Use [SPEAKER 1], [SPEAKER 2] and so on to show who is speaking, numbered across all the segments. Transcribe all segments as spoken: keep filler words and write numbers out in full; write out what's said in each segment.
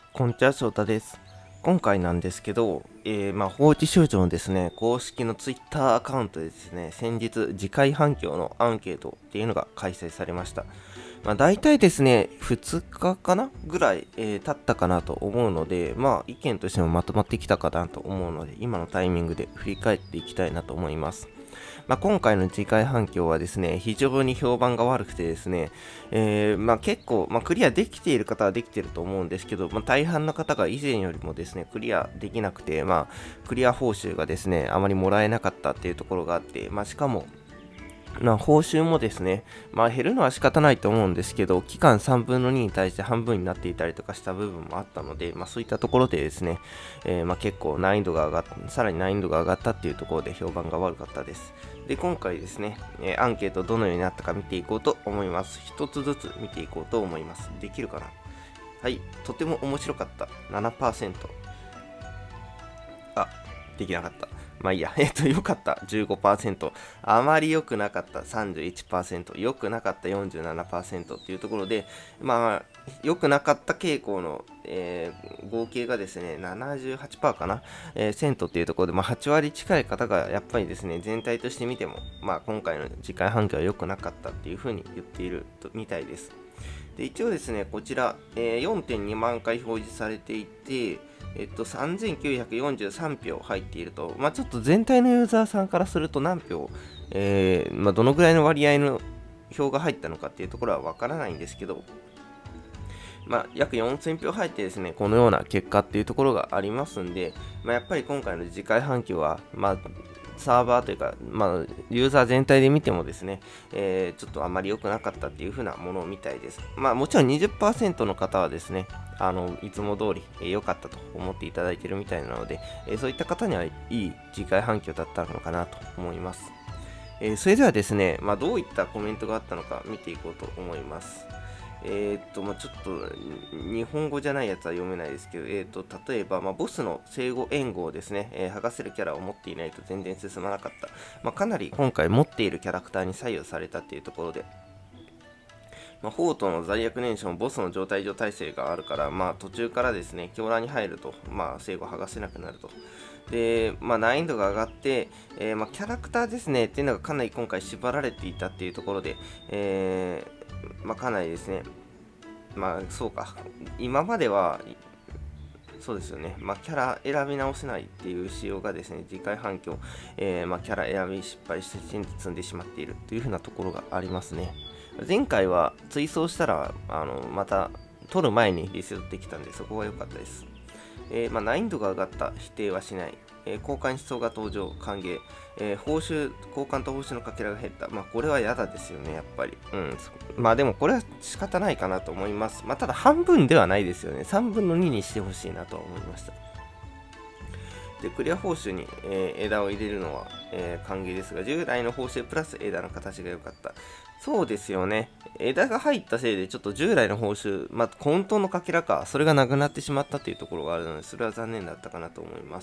[SPEAKER 1] こんにちは、翔太です。今回なんですけど、えー、まあ、放置少女のですね、公式のツイッターアカウントでですね、先日、次回反響のアンケートっていうのが開催されました。まあ、大体ですね、ふつかかなぐらい、えー経ったかなと思うので、まあ、意見としてもまとまってきたかなと思うので、今のタイミングで振り返っていきたいなと思います。まあ、今回の次回反響はですね、非常に評判が悪くてですね、えーまあ、結構、まあ、クリアできている方はできていると思うんですけど、まあ、大半の方が以前よりもですね、クリアできなくて、まあ、クリア報酬がですね、あまりもらえなかったっていうところがあって、まあ、しかも、まあ、報酬もですね、まあ、減るのは仕方ないと思うんですけど、期間さんぶんのにに対して半分になっていたりとかした部分もあったので、まあ、そういったところでですね、えーまあ、結構難易度が上がった、さらに難易度が上がったっていうところで評判が悪かったです。で、今回ですね、えーアンケートどのようになったか見ていこうと思います。一つずつ見ていこうと思います。できるかな。はい、とても面白かった。ななパーセント。あ、できなかった。まあいいや。えっと、良かった。じゅうごパーセント。あまり良くなかった。さんじゅういちパーセント。良くなかった。よんじゅうななパーセント っていうところで、まあ、良くなかった傾向の、えー合計がですね、ななじゅうはちパーセントかな、えーセントっていうところで、まあ、はち割近い方が、やっぱりですね、全体として見ても、まあ、今回の次回反響は良くなかったっていうふうに言っているみたいです。で一応ですね、こちら、えーよんてんにまん回表示されていて、えっと、さんぜんきゅうひゃくよんじゅうさん票入っていると、まあ、ちょっと全体のユーザーさんからすると何票、えーまあ、どのぐらいの割合の票が入ったのかっていうところはわからないんですけど、まあ、約よんせん票入ってですね、このような結果っていうところがありますんで、まあ、やっぱり今回の次回反響は、まあ、サーバーというか、まあ、ユーザー全体で見てもですね、えーちょっとあまり良くなかったっていう風なものみたいです。まあ、もちろんにじゅっパーセントの方はですね、あの、いつも通りえー良かったと思っていただいているみたいなので、えーそういった方にはいい次回反響だったのかなと思います。えーそれではですね、まあ、どういったコメントがあったのか見ていこうと思います。えーっと、まあ、ちょっと、日本語じゃないやつは読めないですけど、えーっと、例えば、まあ、ボスの生後援護をですね、えー剥がせるキャラを持っていないと全然進まなかった。まあ、かなり今回持っているキャラクターに左右されたっていうところで、まあ、フォートの罪悪燃焼もボスの状態上耐性があるから、まあ、途中からですね、狂乱に入ると、まあ、生後剥がせなくなると。で、まあ、難易度が上がって、えーまあ、キャラクターですね、っていうのがかなり今回縛られていたっていうところで、えーまあ、かなりですね、まあそうか、今まではそうですよね、まあ、キャラ選び直せないっていう仕様がですね、次回反響、えーまあ、キャラ選び失敗して積んでしまっているというふうなところがありますね。前回は追走したら、あのまた取る前にリセットできたんで、そこは良かったです。えーまあ、難易度が上がった、否定はしない。えー交換思想が登場、歓迎。えー報酬、交換と報酬のかけらが減った。まあ、これは嫌だですよね、やっぱり。うん。まあ、でもこれは仕方ないかなと思います。まあ、ただ半分ではないですよね。さんぶんのににしてほしいなとは思いました。で、クリア報酬に、えー枝を入れるのは、えー歓迎ですが、従来の報酬プラス枝の形が良かった。そうですよね。枝が入ったせいで、ちょっと従来の報酬、まあ、本当のかけらか、それがなくなってしまったというところがあるので、それは残念だったかなと思います。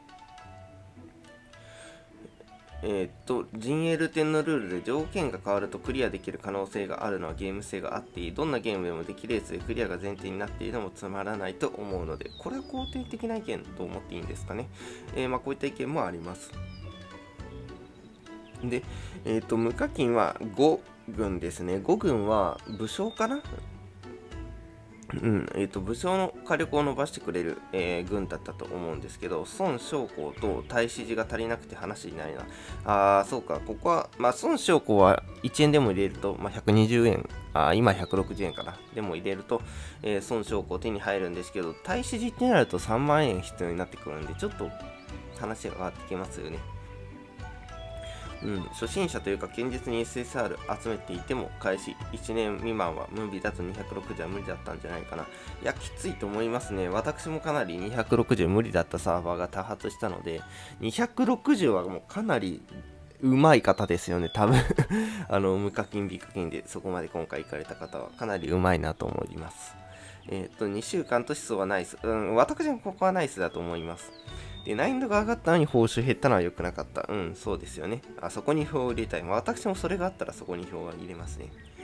[SPEAKER 1] えーっと、陣営ルテンのルールで条件が変わるとクリアできる可能性があるのはゲーム性があっていい。どんなゲームでもできレースでクリアが前提になっているのもつまらないと思うので、これは肯定的な意見と思っていいんですかね。えーまあ、こういった意見もあります。で、えーっと、無課金はご軍ですね。ご軍は武将かな。うんえー、と武将の火力を伸ばしてくれる、えー軍だったと思うんですけど、孫将校と太子寺が足りなくて話にないな。あー、そうか、ここは、まあ、孫将校はいちえんでも入れると、まあ、ひゃくにじゅうえん、あー今ひゃくろくじゅうえんかな。でも入れると、えー孫将校手に入るんですけど、太子寺ってなるとさんまん円必要になってくるんで、ちょっと話が変わってきますよね。うん、初心者というか堅実に エスエスアール 集めていても開始いちねん未満はムービーだとにひゃくろくじゅうは無理だったんじゃないかな。いや、きついと思いますね。私もかなりにひゃくろくじゅう無理だったサーバーが多発したので、にひゃくろくじゅうはもうかなりうまい方ですよね、多分あの、無課金、美課金でそこまで今回行かれた方はかなりうまいなと思います。えっ、と、にしゅうかんと思想はナイス。うん、私もここはナイスだと思います。で、難易度が上がったのに報酬減ったのは良くなかった。うん、そうですよね。あそこに票を入れたい。まあ、私もそれがあったらそこに票は入れますね。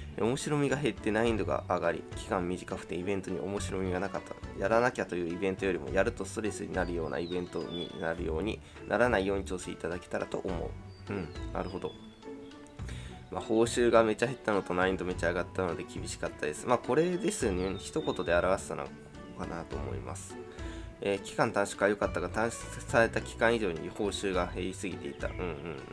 [SPEAKER 1] 面白みが減って難易度が上がり、期間短くてイベントに面白みがなかった。やらなきゃというイベントよりもやるとストレスになるようなイベントになるようにならないように調整いただけたらと思う。うん、なるほど。まあ、報酬がめちゃ減ったのと難易度めちゃ上がったので厳しかったです。まあこれですよね。一言で表したのかなと思います。えー、期間短縮は良かったが、短縮された期間以上に報酬が減りすぎていた。うんうんうん。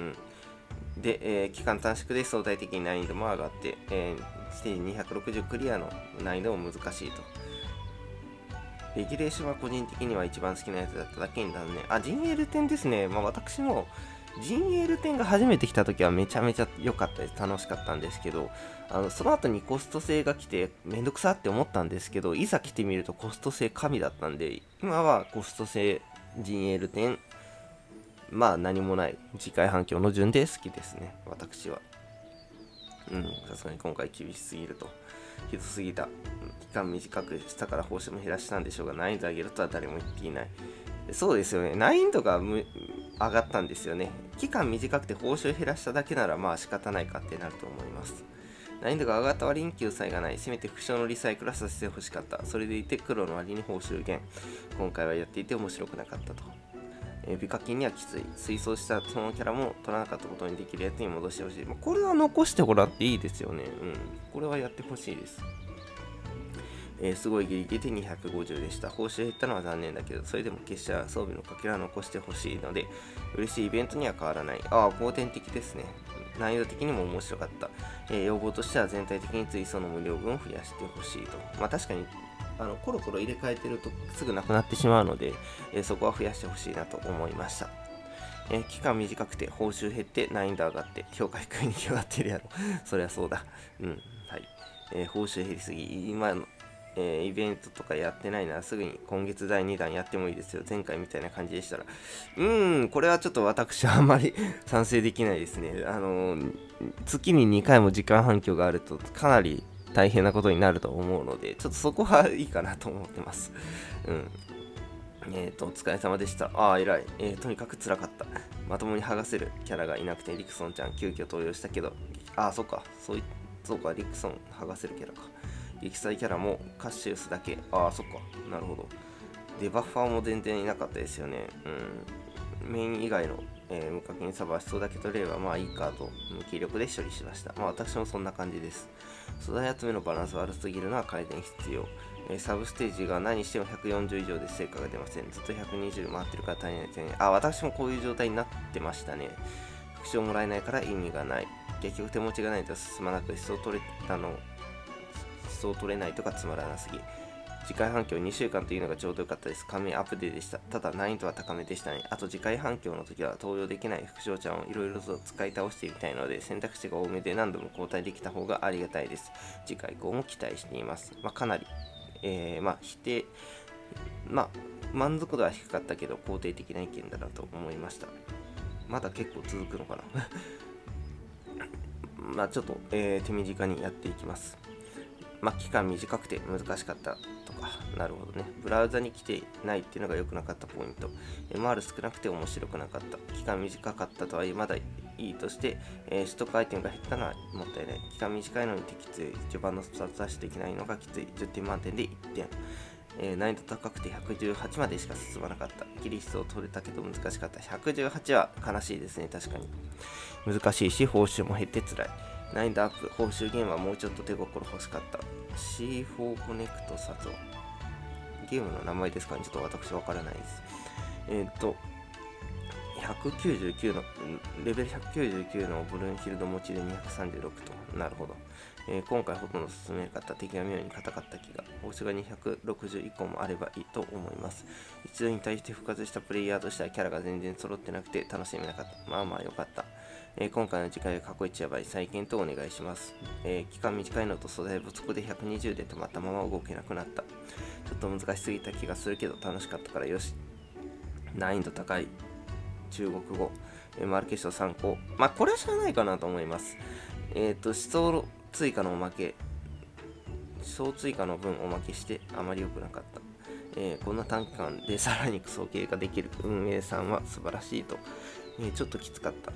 [SPEAKER 1] で、えー、期間短縮で相対的に難易度も上がって、えー、ステージにひゃくろくじゅうクリアの難易度も難しいと。レギュレーションは個人的には一番好きなやつだっただけに断念。あ、陣営ル点ですね。まあ私も陣営ル点が初めて来た時はめちゃめちゃ良かったです。楽しかったんですけど、あのその後にコスト制が来てめんどくさって思ったんですけど、いざ来てみるとコスト制神だったんで、今はコスト制陣営ル点、まあ何もない次回反響の順で好きですね、私は。うん、さすがに今回厳しすぎると。ひどすぎた。期間短くしたから報酬も減らしたんでしょうが、難易度上げるとは誰も言っていない。そうですよね。難易度がむ上がったんですよね。期間短くて報酬減らしただけならまあ仕方ないかってなると思います。難易度が上がった割に救済がない。せめて副賞のリサイクルはさせてほしかった。それでいて黒の割に報酬減。今回はやっていて面白くなかったと。えー、美課金にはきつい。推奨したそのキャラも取らなかったことにできるやつに戻してほしい。まあ、これは残してもらっていいですよね。うん。これはやってほしいです。えー、すごいギリギリでにひゃくごじゅうでした。報酬減ったのは残念だけど、それでも結社装備のかけらは残してほしいので、嬉しいイベントには変わらない。ああ、後天的ですね。難易度的にも面白かった。えー、要望としては全体的に追走の無料分を増やしてほしいと。まあ確かに、あのコロコロ入れ替えてるとすぐなくなってしまうので、えー、そこは増やしてほしいなと思いました。えー、期間短くて報酬減って難易度上がって評価低いに決まってるやろ。そりゃそうだ。うん。はい。えー、報酬減りすぎ。今のえー、イベントとかやってないならすぐに今月だいにだんやってもいいですよ。前回みたいな感じでしたら。うーん、これはちょっと私はあんまり賛成できないですね。あのー、月ににかいも時間反響があるとかなり大変なことになると思うので、ちょっとそこはいいかなと思ってます。うん。えっ、ー、と、お疲れ様でした。ああ、偉い。えー、とにかく辛かった。まともに剥がせるキャラがいなくて、リクソンちゃん急遽登用したけど、ああ、そっか。そうい、そうか、リクソン剥がせるキャラか。撃砕キャラもカッシウスだけ。ああ、そっか。なるほど。で、バッファーも全然いなかったですよね。うん。メイン以外の、えー、無課金サバ人だけ取れればまあいいかと無気力で処理しました。まあ私もそんな感じです。素材集めのバランス悪すぎるのは改善必要。えー、サブステージが何してもひゃくよんじゅう以上で成果が出ません。ずっとひゃくにじゅう回ってるから足りないですね。あ、私もこういう状態になってましたね。副賞もらえないから意味がない。結局手持ちがないと進まなく、思想取れたのそう取れないとかつまらなすぎ。次回反響にしゅうかんというのがちょうどよかったです。仮面アップデートでした。ただ難易度は高めでしたね。あと次回反響の時は登用できない副賞ちゃんをいろいろと使い倒してみたいので、選択肢が多めで何度も交代できた方がありがたいです。次回以降も期待しています。まあ、かなり、えー、まあ否定、まあ満足度は低かったけど肯定的な意見だなと思いました。まだ結構続くのかなまあちょっと、えー、手短にやっていきます。まあ、期間短くて難しかったとか、なるほどね。ブラウザに来てないっていうのが良くなかったポイント。エムアール 少なくて面白くなかった。期間短かったとはいえまだいいとして、えー、取得アイテムが減ったのはもったいない。期間短いのにきつい。序盤のスタートダッシュできないのがきつい。じゅってん満点でいってん。えー、難易度高くてひゃくじゅうはちまでしか進まなかった。ギリストを取れたけど難しかった。ひゃくじゅうはちは悲しいですね、確かに。難しいし、報酬も減って辛い。難易度アップ、報酬ゲームはもうちょっと手心欲しかった。シーフォー コネクトサゾ。ゲームの名前ですかね、ちょっと私わからないです。えっ、ー、と、ひゃくきゅうじゅうきゅうの、レベルひゃくきゅうじゅうきゅうのブルーンヒルド持ちでにひゃくさんじゅうろくと。なるほど。えー、今回ほとんど進めなかった敵は妙に硬かった気が。報酬がにひゃくろくじゅういっこもあればいいと思います。一度に対して復活したプレイヤーとしてはキャラが全然揃ってなくて楽しめなかった。まあまあよかった。えー、今回の次回が過去一やばい。再検討お願いします。えー、期間短いのと素材不足でひゃくにじゅうで止まったまま動けなくなった。ちょっと難しすぎた気がするけど楽しかったからよし。難易度高い中国語。えー、マルケッショ参考。まあこれは知らないかなと思います。えっ、ー、と、思想追加のおまけ。思想追加の分おまけしてあまり良くなかった。えー、こんな短期間でさらにクソ系ができる運営さんは素晴らしいと。えー、ちょっときつかった。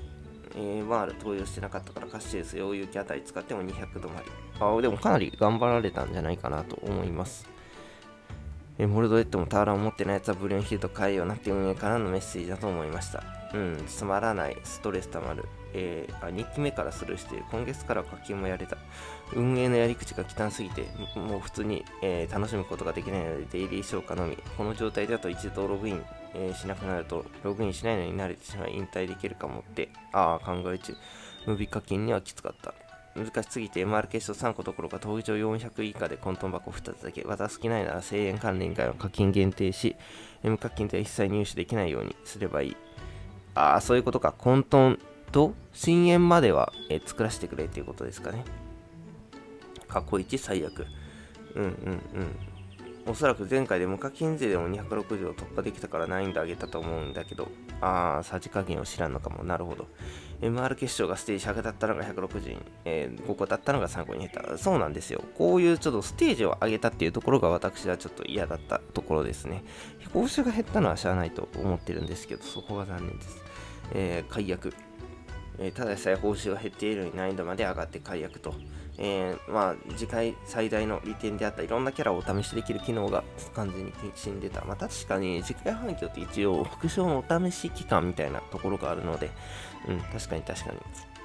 [SPEAKER 1] エムアール 投与してなかったからカッシュレス溶融機あたり使ってもにひゃく止まり。あ、でもかなり頑張られたんじゃないかなと思います。えモルドレッドもタワラを持ってないやつはブリュンヒルド変えようなって運営からのメッセージだと思いました。うん、つまらない、ストレスたまる。えー、あにきめからスルーしている。今月から課金もやれた。運営のやり口が汚すぎて、もう普通に、えー、楽しむことができないので、デイリー消化のみ。この状態だと一度ログイン、えー、しなくなると、ログインしないのに慣れてしまい引退できるかもって、ああ、考え中。ムービー課金にはきつかった。難しすぎて エムアール 決勝さんこどころか登場よんひゃく以下で混沌箱ふたつだけ渡す気ないなら声援関連以外は課金限定し M 課金では一切入手できないようにすればいい。ああ、そういうことか。混沌と深淵までは、えー、作らせてくれっていうことですかね。過去いち最悪。うんうんうん。おそらく前回で無課金税でもにひゃくろくじゅうを突破できたから難易度上げたと思うんだけど、ああ、さじ加減を知らんのかも。なるほど。エムアール 決勝がステージひゃくだったのがひゃくろくじゅうに、えー、ごこだったのがさんこに減った。そうなんですよ。こういうちょっとステージを上げたっていうところが私はちょっと嫌だったところですね。報酬が減ったのはしゃあないと思ってるんですけど、そこが残念です。えー、解約。えー、ただでさえ報酬が減っているのに難易度まで上がって解約と。えー、まあ、次回最大の利点であったいろんなキャラをお試しできる機能が完全に死んでた。まあ、確かに次回反響って一応副賞のお試し期間みたいなところがあるので、うん、確かに確かに。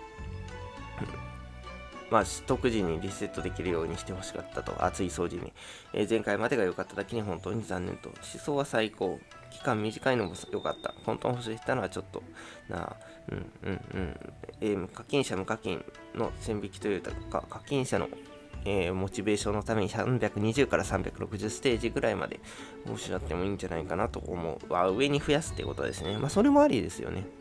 [SPEAKER 1] まあ、取得時にリセットできるようにしてほしかったと。熱い掃除に。えー、前回までが良かっただけに本当に残念と。思想は最高。期間短いのも良かった。本当に欲しいしたのはちょっとなあ。うんうんうん。えー、課金者無課金の線引きというか、課金者の、えー、モチベーションのためにさんびゃくにじゅうからさんびゃくろくじゅうステージぐらいまで報酬あってもいいんじゃないかなと思う。あ、上に増やすってことですね。まあ、それもありですよね。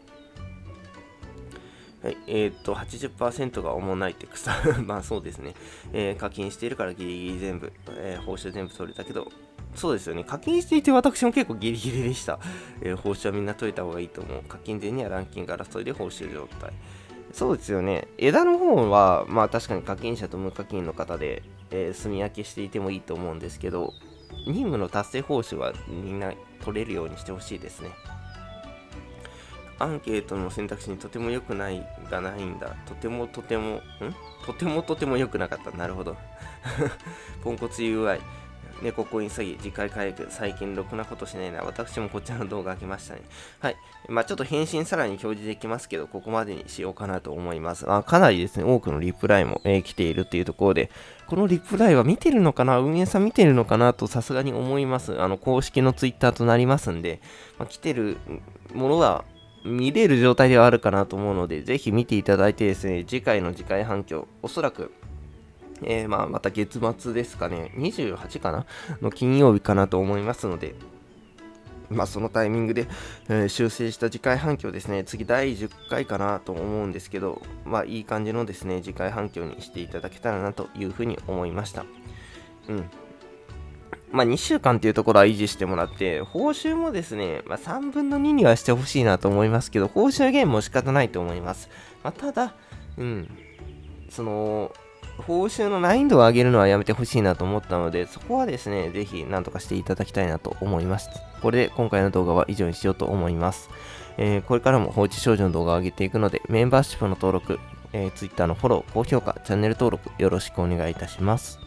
[SPEAKER 1] はい、えー、っと、はちじゅっパーセント が重ないって草。まあそうですね、えー。課金しているからギリギリ全部、えー、報酬全部取れたけど、そうですよね。課金していて私も結構ギリギリでした。えー、報酬はみんな取れた方がいいと思う。課金前にはランキング争いで報酬状態。そうですよね。枝の方は、まあ確かに課金者と無課金の方で、えー、住み分けしていてもいいと思うんですけど、任務の達成報酬はみんな取れるようにしてほしいですね。アンケートの選択肢にとても良くないがないんだ。とてもとても、んとてもとても良くなかった。なるほど。ポンコツ ユーアイ。猫コイン詐欺、次回回復、最近ろくなことしないな。私もこちらの動画開けましたね。はい。まあちょっと返信さらに表示できますけど、ここまでにしようかなと思います。あ、かなりですね、多くのリプライも、えー、来ているっていうところで、このリプライは見てるのかな、運営さん見てるのかなとさすがに思います。あの、公式のツイッターとなりますんで、まあ、来てるものは、見れる状態ではあるかなと思うので、ぜひ見ていただいてですね、次回の次回反響、おそらく、えー、まあまた月末ですかね、にじゅうはちかなの金曜日かなと思いますので、まあそのタイミングで、えー、修正した次回反響ですね、次だいじゅっかいかなと思うんですけど、まあいい感じのですね、次回反響にしていただけたらなというふうに思いました。うん。まあ、にしゅうかんっていうところは維持してもらって、報酬もですね、まあ、さんぶんのににはしてほしいなと思いますけど、報酬減も仕方ないと思います。まあ、ただ、うん、その、報酬の難易度を上げるのはやめてほしいなと思ったので、そこはですね、ぜひ何とかしていただきたいなと思います。これで今回の動画は以上にしようと思います。えー、これからも放置少女の動画を上げていくので、メンバーシップの登録、えー、Twitter のフォロー、高評価、チャンネル登録よろしくお願いいたします。